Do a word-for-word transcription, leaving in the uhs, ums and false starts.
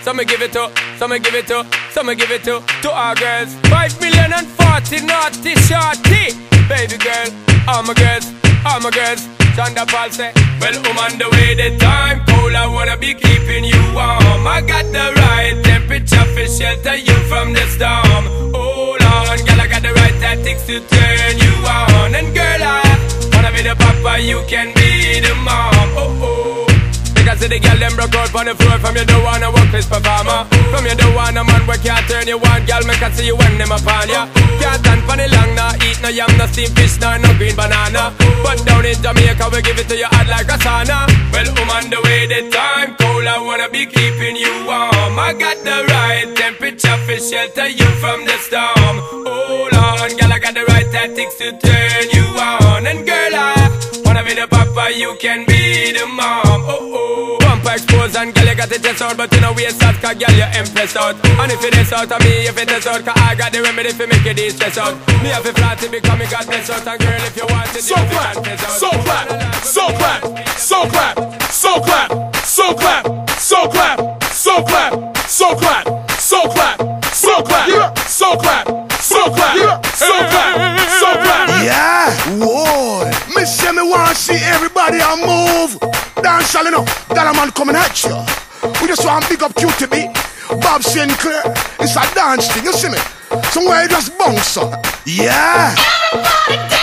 some me give it to, some me give it to, some me give it to, to our girls. Five million and forty naughty shorty. Baby girl, all my girls, all my girls. Shonda Paul say, well, I'm on the way, the time cold, I wanna be keeping you warm. I got the right temperature for shelter you from the storm. Hold on, girl, I got the right tactics to turn you on. And girl, I wanna be the papa, you can be the mom. Oh, oh. Because the girl them broke out on the floor. From you don't wanna work this performer. From you don't want a man where can't turn you on. Girl, make I see you when them upon ya. Can't stand for the long, nah eat no yam, no steamed fish, nah no green banana. But down in Jamaica we give it to you hot like a sauna. Well, I'm on the way, the time cold, I wanna be keeping you warm. I got the right temperature for shelter you from the storm. Hold on, girl, I got the right tactics to turn you on. And girl, I wanna be the papa, you can be the mom. Oh, oh. Bumper exposed and girl, you got the chest out, but you know we out, cause girl, you impressed out. And if it is out of me, if it is out, cause I got the remedy for make it stress out. Me have a flat to become a god bless out. And girl, if you want it, so clap, so clap, so clap, so clap, so clap, so clap, so clap, so clap, so clap, so clap, so clap, so clap, so clap, so clap, so clap. Yeah, whoa. Me say me want see everybody a move. Dance all enough, that a man coming at you. We just want big up Q T B, Bob Sinclair. It's a dance thing, you see me? Somewhere you just bounce up. Yeah. Everybody dance.